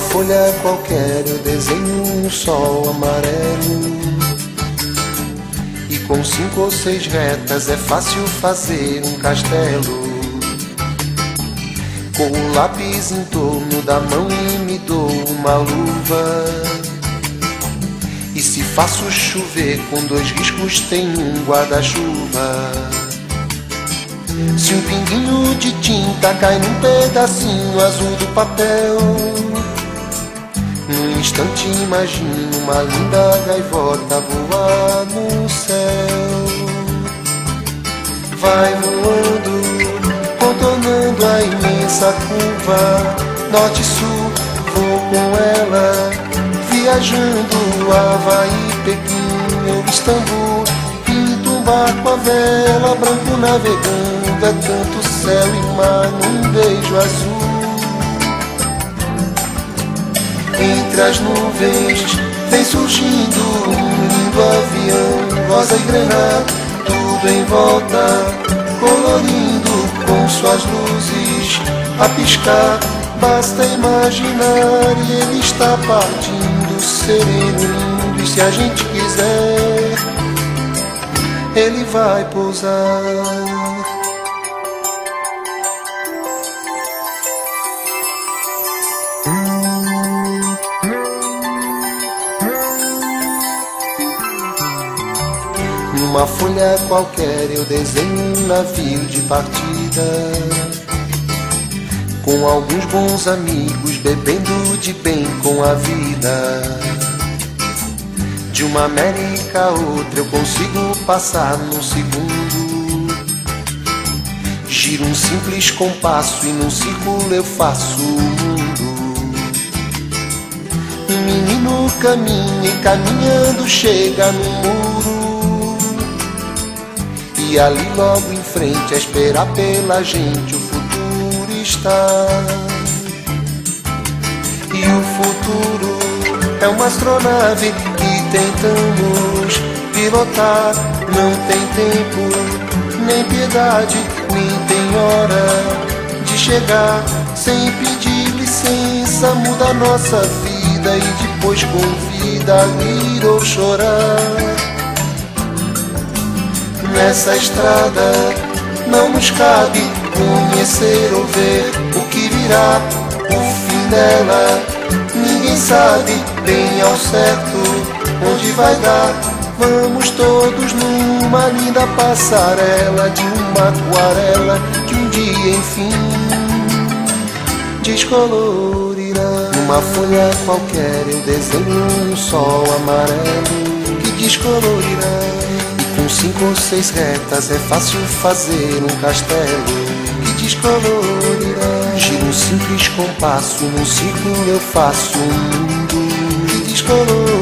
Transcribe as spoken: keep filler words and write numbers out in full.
folha qualquer eu desenho um sol amarelo, e com cinco ou seis retas é fácil fazer um castelo. Com o lápis em torno da mão e me dou uma luva, e se faço chover com dois riscos tem um guarda-chuva. Se um pinguinho de tinta cai num pedacinho azul do papel, num instante imagino uma linda gaivota voar no céu. Vai voando, contornando a imensa curva, norte-sul, vou com ela, viajando Havaí, Pequim ou Istambul. Pinto um barco à vela, branco navegando, é tanto céu e mar num beijo azul. Entre as nuvens vem surgindo um lindo avião, rosa e grená, tudo em volta, colorindo com suas luzes a piscar. Basta imaginar e ele está partindo, sereno, lindo, e se a gente quiser, ele vai pousar. Numa folha qualquer eu desenho um navio de partida, com alguns bons amigos bebendo de bem com a vida. De uma América a outra eu consigo passar num segundo. Giro um simples compasso e num círculo eu faço o mundo. Um menino caminha e caminhando chega no muro, e ali logo em frente a esperar pela gente o futuro está. E o futuro é uma astronave que tentamos pilotar. Não tem tempo, nem piedade, nem tem hora de chegar. Sem pedir licença muda a nossa vida e depois convida a rir ou chorar. Nessa estrada não nos cabe conhecer ou ver o que virá, o fim dela ninguém sabe bem ao certo onde vai dar. Vamos todos numa linda passarela de uma aquarela que um dia enfim descolorirá. Numa folha qualquer eu desenho um sol amarelo que descolorirá. Com cinco ou seis retas é fácil fazer um castelo que descolorirá. Giro um simples compasso, num ciclo eu faço um mundo que descolorirá.